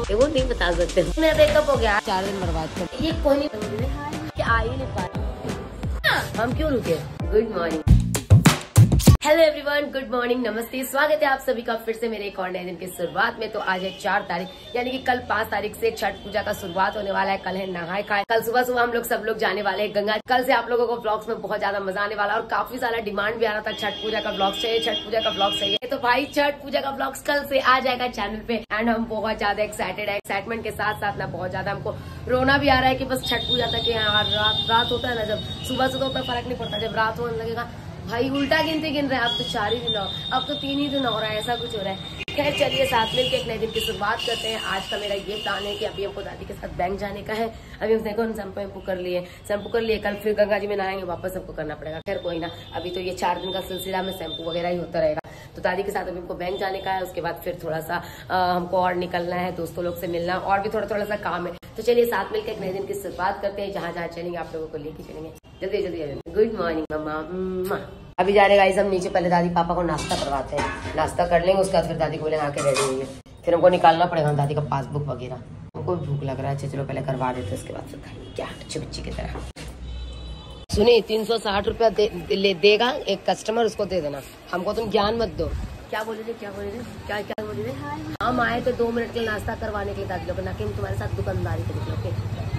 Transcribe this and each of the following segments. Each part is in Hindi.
ये वो नहीं बता सकते। मेरा मेकअप हो गया, 4 दिन बर्बाद कर। ये कोई नहीं क्या आ ही नहीं पा। हम क्यों रुके? Good morning, hello everyone, good morning, नमस्ते, स्वागत है आप सभी का फिर से मेरे एक और नए दिन की शुरुआत में। तो आज है 4 तारीख, यानी कि कल 5 तारीख से छठ पूजा का शुरुआत होने वाला है। कल है नहाए खाए, कल सुबह सुबह हम लोग सब लोग जाने वाले हैं गंगा। कल से आप लोगों को ब्लॉग्स में बहुत ज्यादा मजा आने वाला है और काफी सारा डिमांड भी आ रहा था, छठ पूजा का ब्लॉग चाहिए, छठ पूजा का ब्लॉग चाहिए। तो भाई छठ पूजा का ब्लॉग्स कल से आ जाएगा चैनल पे एंड हम बहुत ज्यादा एक्साइटेड है। एक्साइटमेंट के साथ साथ ना बहुत ज्यादा हमको रोना भी आ रहा है कि बस छठ पूजा तक यहाँ रात होता है ना, जब सुबह सुबह उतना फर्क नहीं पड़ता, जब रात होने लगेगा भाई उल्टा गिनते गिन रहे हैं। अब तो 4 ही दिन हो, अब तो 3 ही दिन हो रहा है, ऐसा कुछ हो रहा है। खैर चलिए साथ मिलकर एक नए दिन की शुरुआत करते हैं। आज का मेरा ये प्लान है कि अभी हमको दादी के साथ बैंक जाने का है। अभी हम देखो शैम्पू कर लिए, कल फिर गंगा जी में नहाएंगे, वापस हमको करना पड़ेगा। खैर कोई ना, अभी तो ये 4 दिन का सिलसिला में शैम्पू वगैरह ही होता रहेगा। तो दादी के साथ अभी हमको बैंक जाने का है, उसके बाद फिर थोड़ा सा हमको और निकलना है, दोस्तों लोग से मिलना और भी थोड़ा सा काम है। तो चलिए साथ मिलकर एक नए दिन की शुरुआत करते हैं। जहाँ जहाँ चलेंगे आप लोगों को लेके चलेंगे। जल्दी जल्दी। गुड मॉर्निंग मम्मा। अभी जा रहे गाइस हम नीचे, पहले दादी पापा को नाश्ता करवाते हैं, नाश्ता कर लेंगे, उसके बाद फिर दादी को बोलेंगे आके रेडी होइए। फिर हमको निकालना पड़ेगा दादी का पासबुक वगैरह, हमको भूख लग रहा है। चलो पहले करवा देते, उसके बाद फिर खाएंगे। क्या अच्छी बच्ची की तरह। सुनिए 360 रुपया देगा एक कस्टमर, उसको दे देना, हमको तुम ज्ञान मत दो। क्या बोले थे क्या बोले थे? हम आए थे 2 मिनट के लिए नाश्ता करवाने के लिए दादी लोग, ना कि हम तुम्हारे साथ दुकानदारी करेंगे।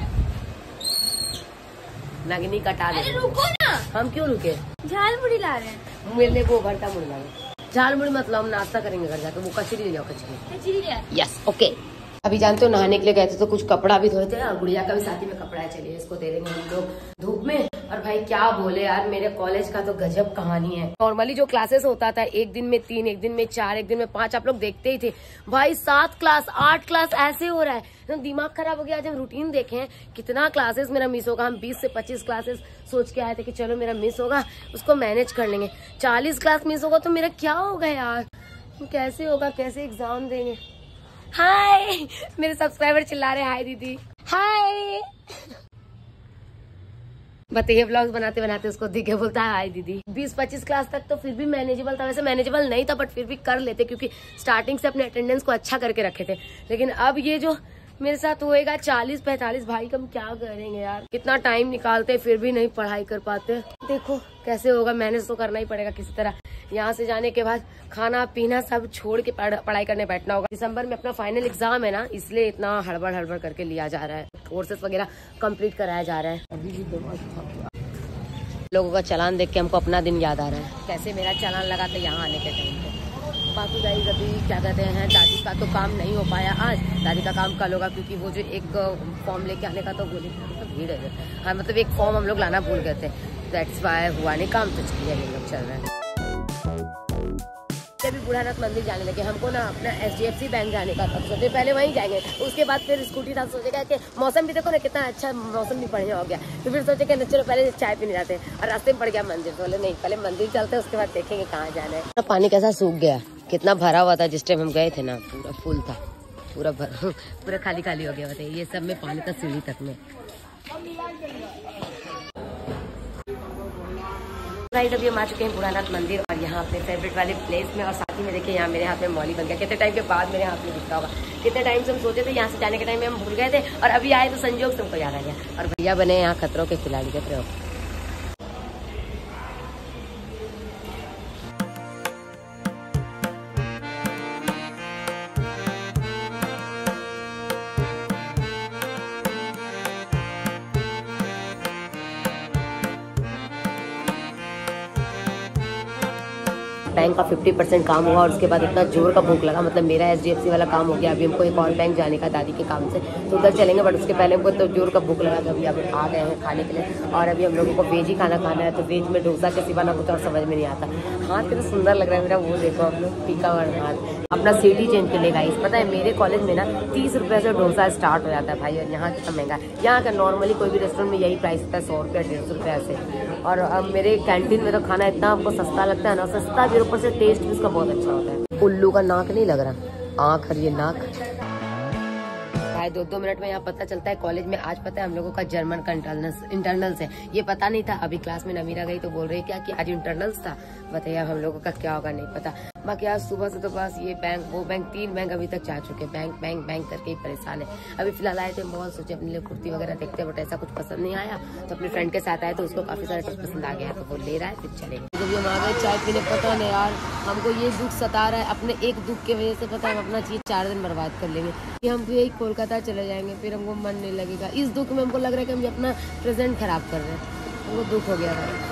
नगनी कटा दे। रुको ना। हम क्यों रुके? झाल मुड़ी ला रहे हैं। मेरे को भरता मुड़ी ला झाल मुड़ी मतलब हम नाश्ता करेंगे घर जाके। वो कचरी ले जाओ, कचरी। Yes okay. अभी जानते हो नहाने के लिए गए थे तो कुछ कपड़ा भी धोए थे और गुड़िया का भी साथ ही में कपड़ा है। चलिए इसको दे देंगे हम लोग धूप में। और भाई क्या बोले यार, मेरे कॉलेज का तो गजब कहानी है। नॉर्मली जो क्लासेस होता था, एक दिन में 3, एक दिन में 4, एक दिन में 5, आप लोग देखते ही थे। भाई 7 क्लास 8 क्लास ऐसे हो रहा है, तो दिमाग खराब हो गया। जब रूटीन देखें कितना क्लासेस मेरा मिस होगा। हम 20 से 25 क्लासेस सोच के आए थे कि चलो मेरा मिस होगा, उसको मैनेज कर लेंगे। 40 क्लास मिस होगा तो मेरा क्या होगा यार, कैसे होगा, कैसे एग्जाम देंगे। हाय मेरे सब्सक्राइबर चिल्ला रहे हाय दीदी हाय। बताइए व्लॉग्स बनाते बनाते उसको दिखे बोलता है हाय दीदी। 20-25 क्लास तक तो फिर भी मैनेजेबल था, वैसे मैनेजेबल नहीं था बट फिर भी कर लेते क्योंकि स्टार्टिंग से अपने अटेंडेंस को अच्छा करके रखे थे। लेकिन अब ये जो मेरे साथ होएगा 40-45, भाई हम क्या करेंगे यार, कितना टाइम निकालते फिर भी नहीं पढ़ाई कर पाते। देखो कैसे होगा, मैनेज तो करना ही पड़ेगा किसी तरह। यहाँ से जाने के बाद खाना पीना सब छोड़ के पढ़ाई करने बैठना होगा। दिसंबर में अपना फाइनल एग्जाम है ना, इसलिए इतना हड़बड़ करके लिया जा रहा है, कोर्सेस वगैरह कंप्लीट कराया जा रहा है। अभी भी लोगों का चालान देख के हमको अपना दिन याद आ रहा है, कैसे मेरा चालान लगा था यहाँ आने के टाइम पे। बाकी गाइस अभी क्या कहते हैं, दादी का तो काम नहीं हो पाया आज, दादी का काम कल होगा क्योंकि वो जो एक फॉर्म लेके आने का तो बोले भीड़ है। हाँ मतलब एक फॉर्म हम लोग लाना भूल गए थे, दैट्स व्हाई हुआ नहीं काम। तो चलिए हम लोग चल रहे हैं। अभी बूढ़ानाथ मंदिर जाने लगे, हमको ना अपना HDFC बैंक जाने का था, सोचे पहले वहीं जाएंगे, उसके बाद फिर स्कूटी था, सोचेगा कि मौसम भी देखो ना कितना अच्छा, मौसम भी बढ़िया हो गया। तो फिर सोचे कि चलो पहले चाय पीने जाते हैं और रास्ते में पड़ गया मंदिर, बोले नहीं पहले मंदिर चलते हैं उसके बाद देखेंगे कहाँ जाना है। पानी कैसा सूख गया, कितना भरा हुआ था जिस टाइम हम गए थे ना, पूरा फुल था, पूरा खाली खाली हो गया। बताइए ये सब में पानी था सीढ़ी तक में। राइट अभी हम आ चुके हैं बूढ़ानाथ मंदिर और यहाँ अपने फेवरेट वाले प्लेस में, और साथ ही में देखिए यहाँ मेरे हाथ में मौली बन गया। कितने टाइम के बाद मेरे हाथ में दिख रहा होगा, कितने टाइम से हम सोचे थे, यहाँ से जाने के टाइम में हम भूल गए थे और अभी आए तो संजोग से हमको याद आ गया। और भैया बने यहाँ खतरों के खिलाड़ी के प्रयोग। बैंक का 50% काम हुआ और उसके बाद इतना जोर का भूख लगा, मतलब मेरा HDFC वाला काम हो गया। अभी हमको एक और बैंक जाने का दादी के काम से, तो उधर चलेंगे बट उसके पहले हमको तो जोर का भूख लगा था। अभी आ गए हैं खाने के लिए और अभी हम लोगों को वेज ही खाना खाना है। तो वेज में डोसा के सिवा ना कुछ और समझ में नहीं आता। हाथ कितना सुंदर लग रहा है मेरा, वो देखो आप लोग टीका वाला हाथ। अपना सिटी चेंज कर लेगा। पता है मेरे कॉलेज में ना 30 रुपये से डोसा स्टार्ट हो जाता है भाई, और यहाँ कितना महंगा है। यहाँ का नॉर्मली कोई भी रेस्टोरेंट में यही प्राइस होता है, 100 रुपये 150 रुपये ऐसे। और अब मेरे कैंटीन में तो खाना इतना हमको सस्ता लगता है ना, सस्ता भी ऊपर से टेस्ट भी उसका बहुत अच्छा होता है। उल्लू का नाक नहीं लग रहा, आँख और ये नाक। है। 2-2 मिनट में यहाँ पता चलता है कॉलेज में। आज पता है हम लोगों का जर्मन का इंटरनल्स है, ये पता नहीं था। अभी क्लास में नमीरा गई तो बोल रही क्या कि आज इंटरनल्स था। बताइए अब हम लोगों का क्या होगा नहीं पता। बाकी आज सुबह से तो बस ये बैंक वो बैंक 3 बैंक अभी तक जा चुके, बैंक बैंक बैंक करके ही परेशान है। अभी फिलहाल आए थे मॉल, सोचे अपने लिए कुर्ती वगैरह देखते, बट ऐसा कुछ पसंद नहीं आया तो अपने फ्रेंड के साथ आए तो उसको काफी सारे ड्रेस पसंद आ गया तो वो ले रहा है, फिर चलेंगे। जब हम आ गए चाय पीने, पता नहीं यार हमको ये दुख सता रहा है, अपने एक दुख की वजह से पता है हम अपना चीज 4 दिन बर्बाद कर लेंगे कि हम फिर यही कोलकाता चले जाएंगे, फिर हमको मन नहीं लगेगा। इस दुख में हमको लग रहा है कि हम अपना प्रेजेंट खराब कर रहे हैं, हमको दुख हो गया था।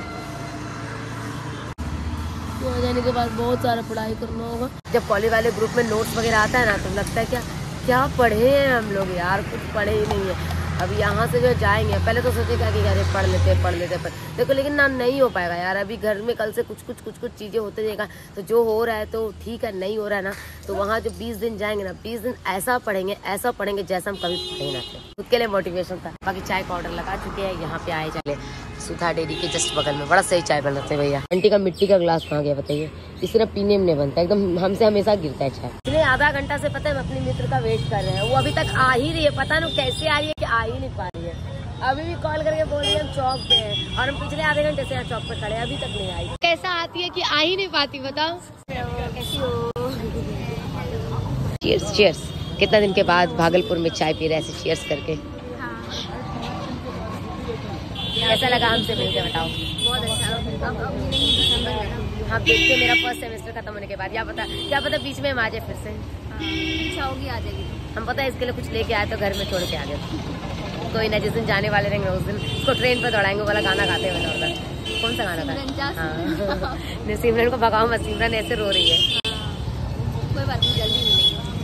वहाँ जाने के बाद बहुत सारा पढ़ाई करना होगा। जब कॉलेज वाले ग्रुप में नोट्स वगैरह आता है ना तो लगता है क्या पढ़े हैं हम लोग यार, कुछ पढ़े ही नहीं है। अभी यहाँ से जो जाएंगे, पहले तो सोचे क्या कि अरे पढ़ लेते देखो, लेकिन ना नहीं हो पाएगा यार। अभी घर में कल से कुछ चीजें होते रहेगा, तो जो हो रहा है तो ठीक है, नहीं हो रहा है ना तो वहाँ जो 20 दिन जाएंगे ना, 20 दिन ऐसा पढ़ेंगे जैसा हम कभी पढ़े ना थे। खुद के लिए मोटिवेशन था। बाकी चाय का ऑर्डर लगा चुके हैं, यहाँ पे आए चले सुधा डेयरी के जस्ट बगल में बड़ा सही चाय बनाते हैं भैया। आंटी का मिट्टी का गिलास कहाँ गया बताइए, इस तरह पीने में नहीं बनता, एकदम हमसे हमेशा गिरता है चाय। इसलिए आधा घंटा से पता है हम अपने मित्र का वेट कर रहे हैं, वो अभी तक आ ही रही है, पता नहीं कैसे आ रही है कि आ ही नहीं पा रही है। अभी भी कॉल करके बोल रही है हम चौक पे हैं और हम पिछले आधे घंटे से यहाँ चौक पे खड़े हैं, अभी तक नहीं आई। कैसा आती है कि आ ही नहीं पाती बताओ। कैसी हो? Cheers cheers. कितना दिन के बाद भागलपुर में चाय पी रहे ऐसे चीयर्स करके। कैसा लगा हमसे मिलके बताओ। बहुत अच्छा। अब मिलेंगे दिसंबर में। हाँ देखते मेरा फर्स्ट सेमेस्टर खत्म होने के बाद, क्या पता बीच में हम आ जाए फिर से। इच्छा होगी आ जाएगी। हम पता है इसके लिए कुछ लेके आए तो घर में छोड़ के आ गए। कोई ना, जिस दिन जाने वाले रहेंगे उस दिन उसको ट्रेन पर दौड़ाएंगे, वाला गाना गाते हुए उधर। कौन सा गाना था? हाँ सिमरन को भगाओ मत, सिमरन ऐसे रो रही है। कोई बात नहीं, जल्दी मिलेंगे।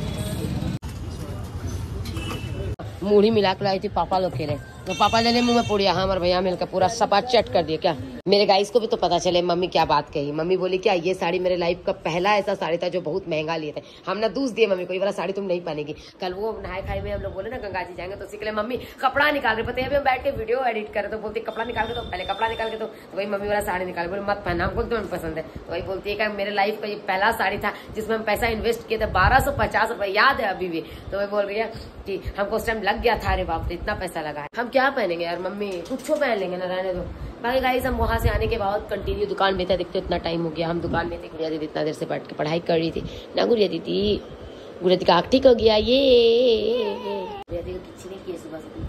मूढ़ी मिला के लाई थी पापा लोग खेले, तो पापा ने मुंह में पुड़िया, हमारे भैया मिलकर पूरा सपा चट कर दिया। क्या मेरे गाइस को भी तो पता चले मम्मी क्या बात कही। मम्मी बोली क्या ये साड़ी मेरे लाइफ का पहला ऐसा साड़ी था जो बहुत महंगा लिए थे। हमने दूस दिए मम्मी को, ये वाला साड़ी तुम नहीं पहनेगी। कल वो नहाए खाई में हम लोग बोले ना गंगा जी जाएंगे तो सीख ले मम्मी कपड़ा निकाल रहे, पता है अभी हम बैठ के वीडियो एडिट कर रहे तो बोलती कपड़ा निकाल के तो पहले कपड़ा निकाल के तो वही मम्मी वाला साड़ी निकाल, बोले मत पहना, हमको तुम्हें पसंद है। तो वही बोलती है कि मेरे लाइफ का ये पहला साड़ी था जिसमें हम पैसा इन्वेस्ट किए थे 1250 रुपए, याद है अभी भी। तो वही बोल रही है कि हमको उस टाइम लग गया था, अरे बाप रे इतना पैसा लगा है, हम क्या पहनेंगे यार मम्मी, कुछ पहन लेंगे ना, रहने दो। बाकी गाइस हम वहां से आने के बाद कंटिन्यू दुकान में थे, देखते इतना टाइम हो गया। हम दुकान में थे, गुड़िया दीदी इतना देर से बैठ के पढ़ाई कर रही थी ना। गुड़िया दीदी का आँख ठीक हो गया। ये गुड़िया दीदी किसी ने किए सुबह से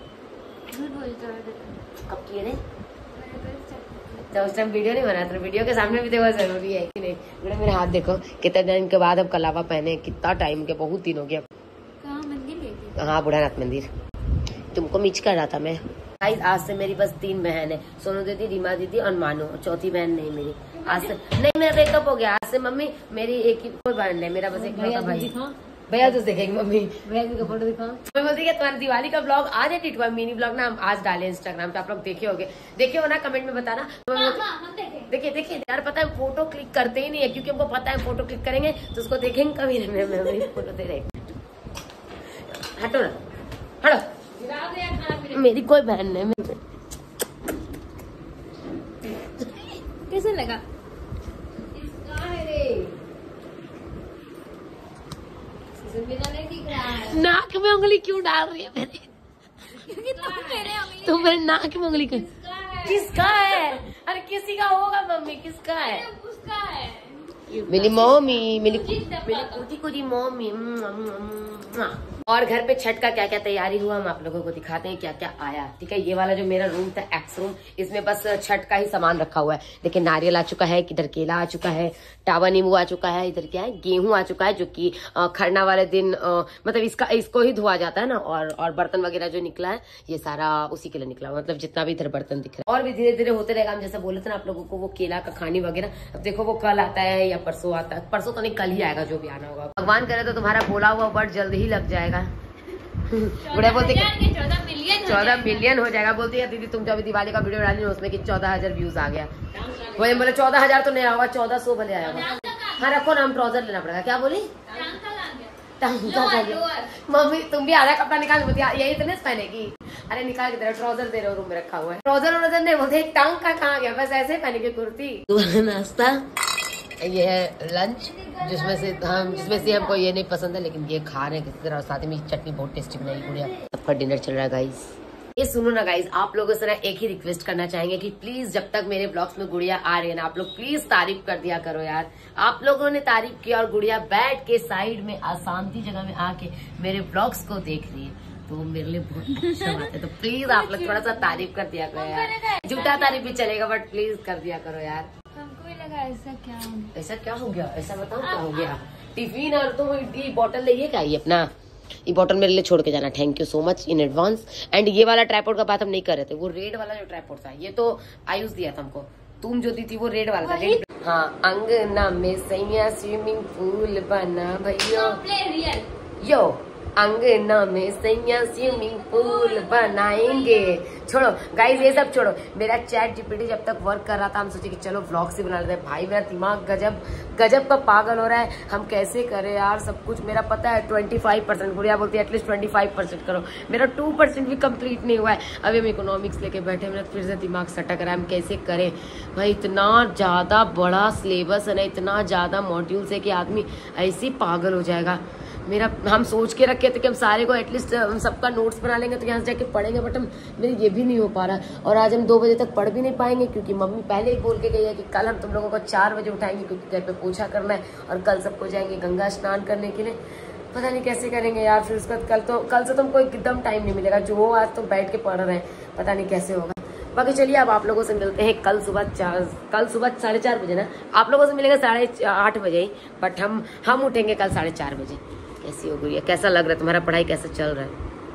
कब किए थे? तो उस टाइम वीडियो नहीं बना था, वीडियो के सामने भी देखो जरूरी है कि नहीं। गुड़िया मेरे हाथ देखो, कितने दिन के बाद अब कलावा पहने, कितना टाइम के, बहुत दिन हो गया। हाँ बुढ़ानाथ मंदिर, तुमको मिच कर रहा था मैं। आज से मेरी बस 3 बहन है, सोनू दीदी, रीमा दीदी और मानो, चौथी बहन नहीं मेरी। आज से नहीं, मेरा ब्रेकअप हो गया। आज से मम्मी मेरी एक ही कोई बहन है, मेरा बस एक भाई। भैया तो देखेंगे मम्मी, भैया की फोटो दिखाओ। मैं बोलती है तुम्हारी दिवाली का ब्लॉग आज है, टिटवा मिनी ब्लॉग ना हम आज डाले इंस्टाग्राम पे, आप लोग देखे होगे, देखे हो ना, कमेंट में बताना। देखिए यार पता है फोटो क्लिक करते ही नहीं है, क्योंकि हमको पता है फोटो क्लिक करेंगे तो उसको देखेंगे कभी नहीं। फोटो दे रहे, हटो ना, हटो, मेरी कोई बहन नहीं। कैसे लगा? नाक में उंगली क्यों डाल रही है मेरी? तुम मेरे नाक में उंगली किसका है? अरे किसी का होगा मम्मी, किसका है? उसका है। मेरी मम्मी, मेरी कुटी मम्मी। और घर पे छठ का क्या क्या तैयारी हुआ हम आप लोगों को दिखाते हैं, क्या क्या आया। ठीक है, ये वाला जो मेरा रूम था एक्स रूम, इसमें बस छठ का ही सामान रखा हुआ है। देखिए नारियल आ चुका है, इधर केला आ चुका है, टावा नींबू आ चुका है, इधर क्या है गेहूं आ चुका है, जो कि खरना वाले दिन मतलब इसको ही धोआ जाता है ना। और बर्तन वगैरह जो निकला है ये सारा उसी के लिए निकला, मतलब जितना भी इधर बर्तन दिख रहा है। और भी धीरे धीरे होते रहेगा। हम जैसा बोले थे ना आप लोगों को वो केला का खानी वगैरह, अब देखो वो कल आता है या परसों आता है, परसों तो नहीं कल ही आएगा जो भी आना होगा। भगवान करे तो तुम्हारा बोला हुआ वर्ड जल्द ही लग जाएगा। बुढ़िया बोलती 14 मिलियन हो जाएगा। बोलती है दीदी तुम जब दिवाली का वीडियो डाली उसमें कि 14,000 व्यूज आ गया। वही बोले 14,000 तो नहीं होगा, 1400 भले आएगा। हाँ रखो ना, हम ट्राउजर लेना पड़ेगा। क्या बोली? मम्मी तुम भी आधा कपड़ा निकाल, बोलती यही इतने पहनेगी। अरे निकाल के तेरा ट्राउजर दे रहे रूम में रखा हुआ है। ट्राउजर नहीं बोलते, टांग का कहाँ गया, बस ऐसे पहने की कुर्ती। नाश्ता, ये है लंच। जिसमें से हमको ये नहीं पसंद है, लेकिन ये खा रहे हैं किसी तरह। साथ में चटनी बहुत टेस्टी बनाई गुड़िया। सबका डिनर चल रहा है गाइस। ये सुनो ना गाइस, आप लोगों से ना एक ही रिक्वेस्ट करना चाहेंगे कि प्लीज जब तक मेरे ब्लॉग्स में गुड़िया आ रही है ना, आप लोग प्लीज तारीफ कर दिया करो यार। आप लोगों ने तारीफ किया और गुड़िया बैठ के साइड में अशांति जगह में आके मेरे ब्लॉग्स को देख रही है, तो मेरे लिए बहुत अच्छा बात है। तो प्लीज आप लोग थोड़ा सा तारीफ कर दिया करो यार। झूठा तारीफ भी चलेगा बट प्लीज कर दिया करो यार। हमको भी लगा ऐसा क्या हो गया, ऐसा बताओ क्या हो गया। टिफिन और तो ये बॉटल ले क्या ये अपना, ये बॉटल मेरे लिए छोड़ के जाना। Thank you so much in advance. And ये वाला ट्राइपॉड का बात हम नहीं कर रहे थे, वो रेड वाला जो ट्राइपॉड था ये तो आयुष दिया था हमको। तुम जो दी थी वो रेड वाला था। हाँ, अंगना में सैया स्विमिंग पूल बना भैया, यो अंगना में सैया स्विमिंग पूल बनाएंगे। छोड़ो गाइस, ये सब छोड़ो। मेरा चैट जीपीटी जब तक वर्क कर रहा था हम सोचे कि चलो व्लॉग से बना लेते हैं। भाई मेरा दिमाग गजब का पागल हो रहा है। हम कैसे करें यार सब कुछ। मेरा पता है 25%, गुड़िया बोलती है एटलीस्ट 25% करो। मेरा 2% भी कंप्लीट नहीं हुआ है। अभी हम इकोनॉमिक्स लेके बैठे, मेरा फिर से दिमाग सटक रहा है हम कैसे करें। भाई इतना ज्यादा बड़ा सिलेबस है ना, इतना ज्यादा मॉड्यूल्स है कि आदमी ऐसे ही पागल हो जाएगा। हम सोच के रखे थे कि हम सारे को एटलीस्ट हम सबका नोट्स बना लेंगे तो यहाँ से जाके पढ़ेंगे, बट हम मेरे ये भी नहीं हो पा रहा। और आज हम 2 बजे तक पढ़ भी नहीं पाएंगे क्योंकि मम्मी पहले ही बोल के गई है कि कल हम तुम लोगों को 4 बजे उठाएंगे क्योंकि घर पे पूछा करना है और कल सबको जाएंगे गंगा स्नान करने के लिए। पता नहीं कैसे करेंगे यार। फिर उसके बाद कल से तुमको एकदम टाइम नहीं मिलेगा। जो हो आज तो बैठ के पढ़ रहे हैं, पता नहीं कैसे होगा। बाकी चलिए अब आप लोगों से मिलते हैं कल सुबह 4:30 बजे ना। आप लोगों से मिलेगा 8:30 बजे ही, बट हम उठेंगे कल 4:30 बजे। कैसी हो गई है, कैसा लग रहा है तुम्हारा, पढ़ाई कैसा चल रहा है?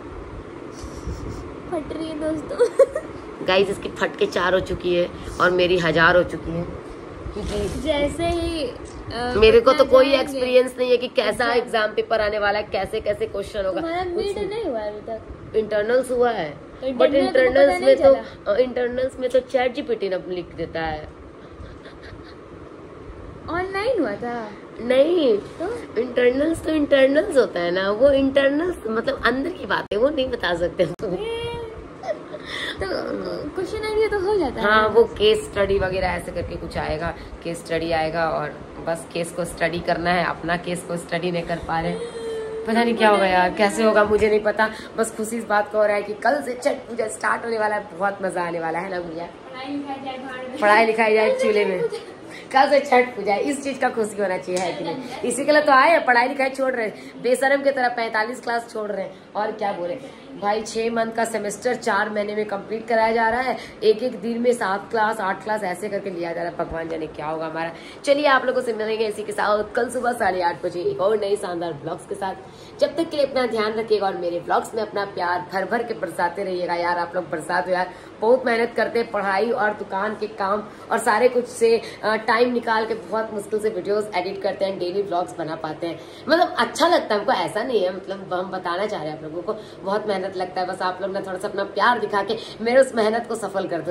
फट रही है दोस्तों। गाइस इसकी फट के 4 हो चुकी है और मेरी 1000 हो चुकी है क्योंकि जैसे ही मेरे को तो कोई एक्सपीरियंस नहीं है कि कैसा एग्जाम पेपर आने वाला है, कैसे कैसे क्वेश्चन होगा। मिड नहीं हुआ अभी तक, इंटरनल्स हुआ है बट इंटरनल्स में तो चैट जीपीटी लिख देता है। ऑनलाइन हुआ था नहीं तो इंटरनल्स होता है ना, वो इंटरनल्स मतलब अंदर की बात है, वो नहीं बता सकते तो क्वेश्चन आएंगे तो हो जाता है। हाँ, वो केस स्टडी वगैरह ऐसे करके कुछ आएगा, केस स्टडी आएगा और बस केस को स्टडी करना है। अपना केस को स्टडी नहीं कर पा रहे, पता नहीं क्या होगा यार, कैसे होगा मुझे नहीं पता। बस खुशी इस बात का हो रहा है कि कल से छठ पूजा स्टार्ट होने वाला है, बहुत मजा आने वाला है ना भैया। पढ़ाई लिखाई जाए चूल्हे में, कल से छठ पूजा है, इस चीज का खुशी होना चाहिए है कि नहीं। इसी के लिए तो आए, पढ़ाई लिखाई छोड़ रहे हैं बेशरम की तरह 45 क्लास छोड़ रहे हैं। और क्या बोले भाई, 6 मंथ का सेमेस्टर 4 महीने में कंप्लीट कराया जा रहा है। एक दिन में 7 क्लास 8 क्लास ऐसे करके लिया जा रहा है। भगवान जाने क्या होगा हमारा। चलिए आप लोगों से मिलेंगे इसी के साथ कल सुबह 8:30 बजे एक और नई शानदार ब्लॉग्स के साथ। जब तक के लिए अपना ध्यान रखिएगा और मेरे ब्लॉग्स में अपना प्यार भर भर के बरसाते रहिएगा यार। आप लोग बरसात हो यार, बहुत मेहनत करते हैं पढ़ाई और दुकान के काम और सारे कुछ से टाइम निकाल के बहुत मुश्किल से वीडियोस एडिट करते हैं, डेली व्लॉग्स बना पाते हैं। मतलब अच्छा लगता है हमको, ऐसा नहीं है मतलब हम बताना चाह रहे हैं आप लोगों को, बहुत मेहनत लगता है। बस आप लोग ना थोड़ा सा अपना प्यार दिखा के मेरे उस मेहनत को सफल कर दो।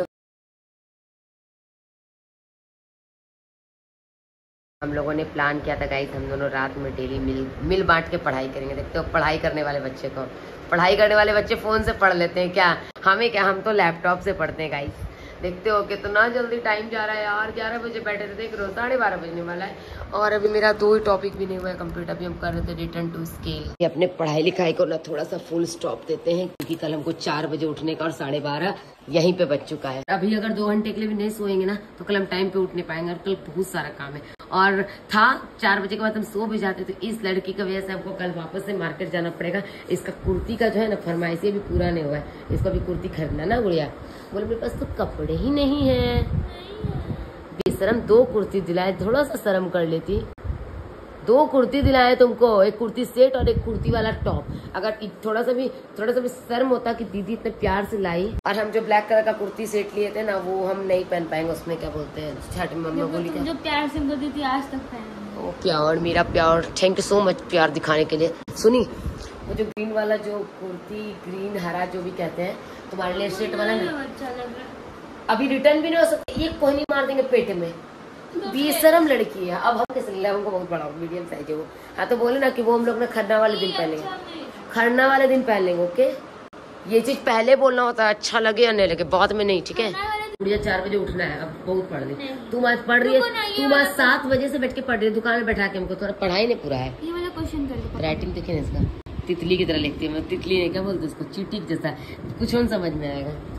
हम लोगों ने प्लान किया था गाइस, हम दोनों रात में डेली मिल बांट के पढ़ाई करेंगे। देखते हो पढ़ाई करने वाले बच्चे को, पढ़ाई करने वाले बच्चे फोन से पढ़ लेते हैं क्या, हमें क्या, हम तो लैपटॉप से पढ़ते हैं गाइस। देखते हो कितना जल्दी टाइम जा रहा है यार। 11 बजे बैठे थे, देख रहे हो 12:30 बजने वाला है और अभी मेरा 2 ही टॉपिक भी नहीं हुआ है कंप्लीट। अभी हम कर रहे थे रिटर्न टू स्केल। अपने पढ़ाई लिखाई को ना थोड़ा सा फुल स्टॉप देते हैं क्योंकि कल हमको 4 बजे उठने का और 12:30 यहीं पे बच चुका है। अभी अगर 2 घंटे के लिए भी नहीं सोएंगे ना तो कल हम टाइम पे उठ नहीं पाएंगे और कल बहुत सारा काम है। और था 4 बजे के बाद हम सो भी जाते, तो इस लड़की की वजह से हमको कल वापस से मार्केट जाना पड़ेगा। इसका कुर्ती का जो है ना फरमाइश भी पूरा नहीं हुआ है, इसको अभी कुर्ती खरीदना ना गुड़िया। बोले मेरे पास तो कपड़े ही नहीं है। बेशरम 2 कुर्ती दिलाए, थोड़ा सा शर्म कर लेती। 2 कुर्ती दिलाए तुमको, एक कुर्ती सेट और एक कुर्ती वाला टॉप। अगर थोड़ा सा भी शर्म होता कि दीदी इतने प्यार से लाई। और हम जो ब्लैक कलर का कुर्ती सेट लिए थे ना वो हम नहीं पहन पाएंगे, उसमें क्या बोलते हैं छठ में मम्मी बोली क्या, जो प्यार से बोलती थी आज तक पहन। ओ प्यार, मेरा प्यार, थैंक यू सो मच प्यार दिखाने के लिए। सुनी वो जो ग्रीन वाला जो कुर्ती, ग्रीन हरा जो भी कहते हैं, तुम्हारे लिए सेट वाला ना अच्छा लग रहा है। अभी रिटर्न भी नहीं हो सकता, ये कोई नहीं मार देंगे पेट में। बेशरम लड़की है। अब हम कैसे ले, हमको बहुत बड़ा मीडियम साइज है वो। हाँ तो बोले ना कि वो हम लोग ना खरना वाले दिन पहनेंगे, खरना वाले दिन पहन लेंगे। ओके, ये चीज पहले बोलना होता है, अच्छा लगे या नहीं लगे, बाद में नहीं, ठीक है। मुझे 4 बजे उठना है, अब बहुत पढ़ रही। तुम आज पढ़ रही है, तुम आज 7 बजे से बैठ के पढ़ रही है दुकान में बैठा के। हमको थोड़ा पढ़ाई नहीं पूरा है। ये वाला क्वेश्चन कर दो। राइटिंग देखे ना इसका, तितली की तरह लिखती है मैं। तितली नहीं, क्या बोलते उसको, चींटी जैसा, कुछ और समझ में आएगा।